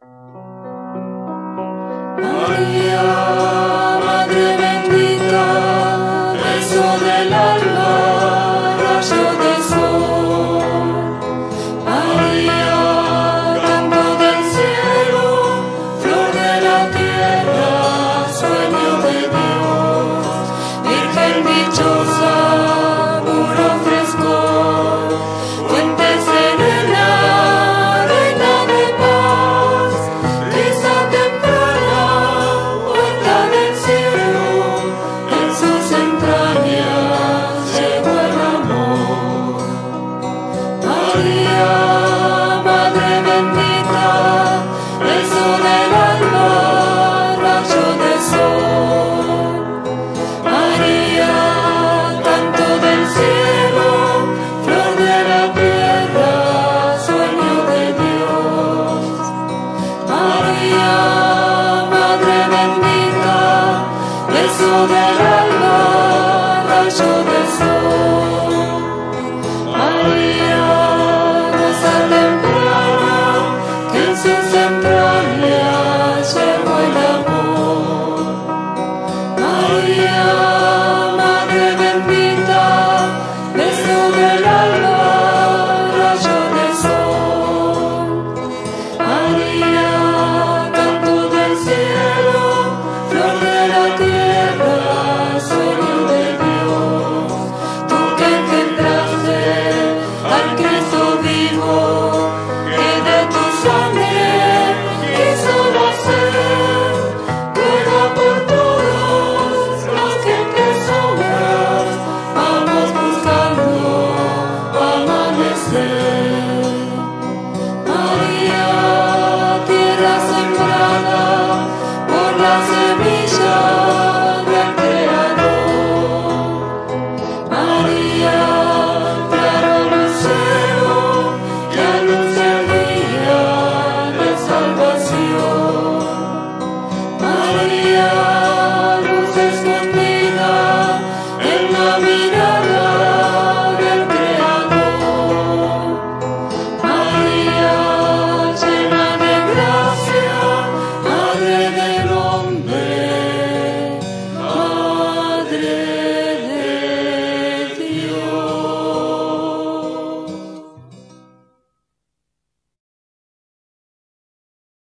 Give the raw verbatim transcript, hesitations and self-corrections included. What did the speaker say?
María, Madre bendita, beso del alma, rayo de sol. María, canto del cielo, flor de la tierra, sueño de Dios. Virgen dichosa, puro frescor, fuente serena, reina de paz, brisa temprana, puerta del cielo, en sus entrañas llegó el amor. María, Madre bendita, beso del alma, rayo de sol. María, canto del cielo, flor de la tierra, sueño de Dios. María, Madre bendita, beso del alma, rayo de sol. María, rosa temprana, que en sus entrañas llegó el amor. María, Madre bendita, beso del alma, rayo de sol. María, canto del cielo, flor de la tierra, sueño de Dios. Tú que engendraste al Cristo vivo, que de tu sangre quiso nacer, ruega por todos los que te sobras, vamos buscando amanecer. María, tierra sembrada por la semilla del Creador. María,